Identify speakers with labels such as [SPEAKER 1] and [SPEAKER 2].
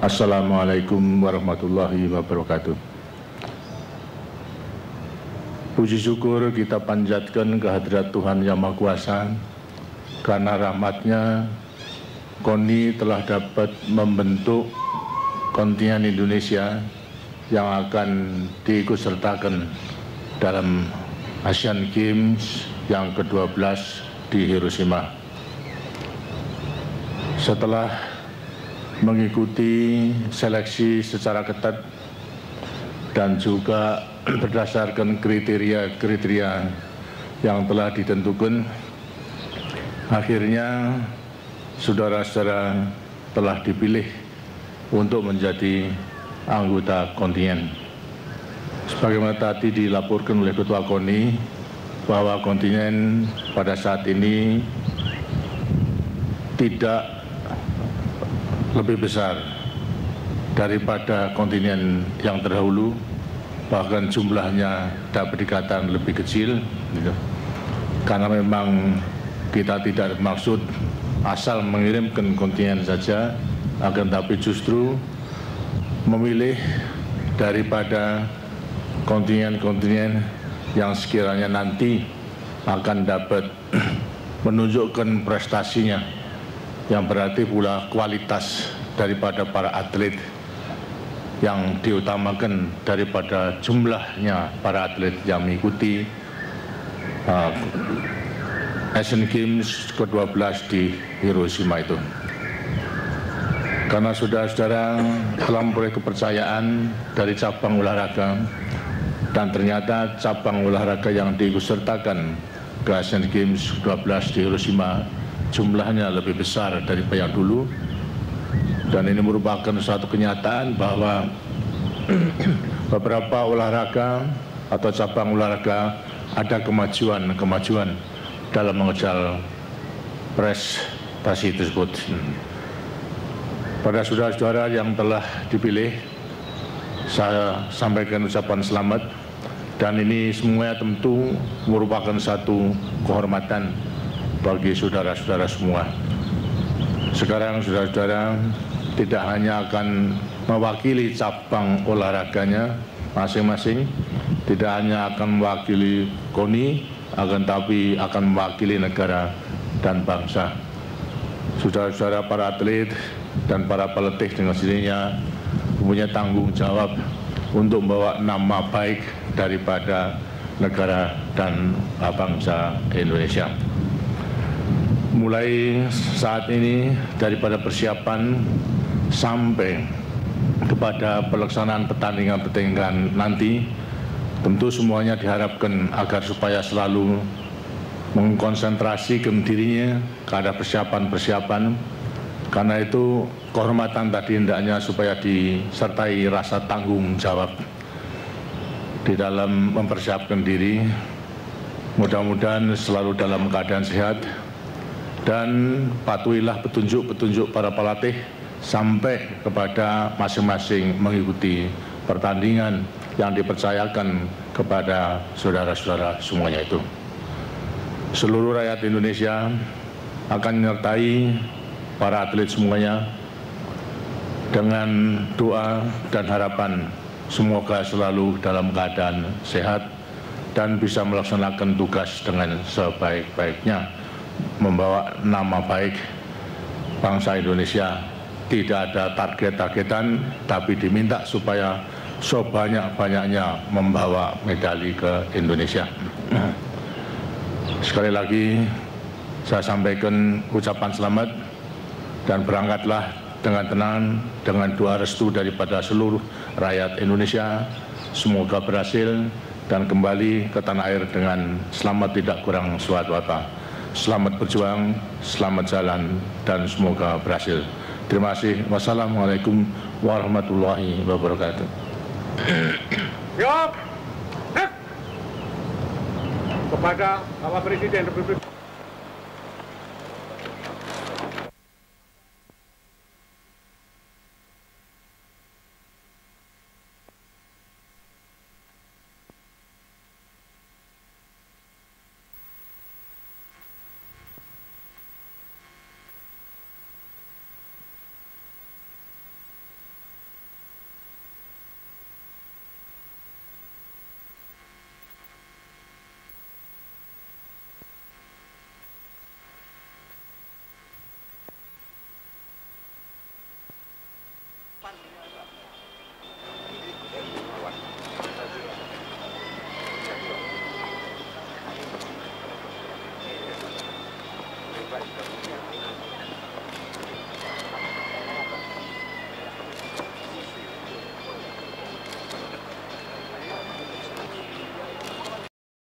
[SPEAKER 1] Assalamualaikum warahmatullahi wabarakatuh. Puji syukur kita panjatkan kehadirat Tuhan Yang Maha Kuasa, karena rahmat-Nya KONI telah dapat membentuk kontingen Indonesia yang akan diikutsertakan dalam Asian Games yang ke-12 di Hiroshima. Setelah mengikuti seleksi secara ketat dan juga berdasarkan kriteria-kriteria yang telah ditentukan, akhirnya saudara-saudara telah dipilih untuk menjadi anggota kontingen. Sebagaimana tadi dilaporkan oleh Ketua KONI bahwa kontingen pada saat ini tidak lebih besar daripada kontingen yang terdahulu, bahkan jumlahnya dapat dikatakan lebih kecil, gitu. Karena memang kita tidak bermaksud asal mengirimkan kontingen saja, akan tapi justru memilih daripada kontingen-kontingen yang sekiranya nanti akan dapat menunjukkan prestasinya, yang berarti pula kualitas daripada para atlet yang diutamakan daripada jumlahnya para atlet yang mengikuti Asian Games ke-12 di Hiroshima itu. Karena saudara-saudara telah memperoleh kepercayaan dari cabang olahraga, dan ternyata cabang olahraga yang diikutsertakan ke Asian Games 12 di Hiroshima jumlahnya lebih besar daripada yang dulu, dan ini merupakan suatu kenyataan bahwa beberapa olahraga atau cabang olahraga ada kemajuan dalam mengejar prestasi tersebut. Pada saudara-saudara yang telah dipilih, saya sampaikan ucapan selamat, dan ini semuanya tentu merupakan satu kehormatan bagi saudara-saudara semua. Sekarang saudara-saudara tidak hanya akan mewakili cabang olahraganya masing-masing, tidak hanya akan mewakili KONI, akan tapi akan mewakili negara dan bangsa. Saudara-saudara para atlet dan para pelatih dengan sendirinya mempunyai tanggung jawab untuk membawa nama baik daripada negara dan bangsa Indonesia. Mulai saat ini, daripada persiapan sampai kepada pelaksanaan pertandingan nanti, tentu semuanya diharapkan agar supaya selalu mengkonsentrasikan dirinya kepada persiapan-persiapan. Karena itu kehormatan tadi hendaknya supaya disertai rasa tanggung jawab di dalam mempersiapkan diri. Mudah-mudahan selalu dalam keadaan sehat, dan patuhilah petunjuk-petunjuk para pelatih sampai kepada masing-masing mengikuti pertandingan yang dipercayakan kepada saudara-saudara semuanya itu. Seluruh rakyat Indonesia akan menyertai para atlet semuanya dengan doa dan harapan semoga selalu dalam keadaan sehat dan bisa melaksanakan tugas dengan sebaik-baiknya, membawa nama baik bangsa Indonesia. Tidak ada target-targetan, tapi diminta supaya sebanyak-banyaknya membawa medali ke Indonesia. Sekali lagi saya sampaikan ucapan selamat, dan berangkatlah dengan tenang, dengan doa restu daripada seluruh rakyat Indonesia. Semoga berhasil dan kembali ke tanah air dengan selamat, tidak kurang suatu apa. Selamat berjuang, selamat jalan, dan semoga berhasil. Terima kasih. Wassalamualaikum warahmatullahi wabarakatuh.
[SPEAKER 2] Kepada Bapak Presiden Republik seterusnya.